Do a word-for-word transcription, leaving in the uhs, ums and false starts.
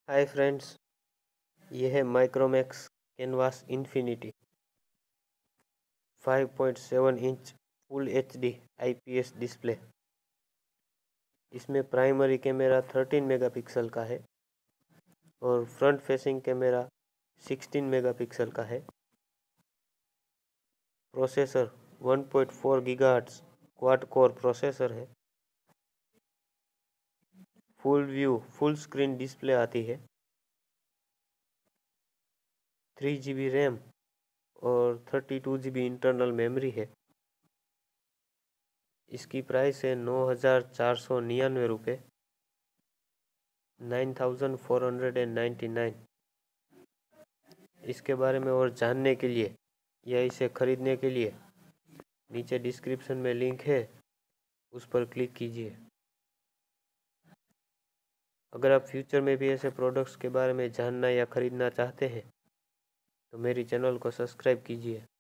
हाय friends, ये है Micromax Canvas Infinity five point seven inch full H D IPS display. इसमें primary camera thirteen megapixel का है और front facing camera sixteen megapixel का है। Processor one point four gigahertz quad core processor है। Full view full screen display आती है। Three G B RAM और thirty two G B internal memory है। इसकी प्राइस है नौ हज़ार चार सौ निन्यानवे रुपये, nine thousand four hundred and ninety nine. इसके बारे में और जानने के लिए या इसे ख़रीदने के लिए नीचे डिस्क्रिप्शन में लिंक है, उस पर क्लिक कीजिए। अगर आप फ्यूचर में भी ऐसे प्रोडक्ट्स के बारे में जानना या ख़रीदना चाहते हैं तो मेरी चैनल को सब्सक्राइब कीजिए।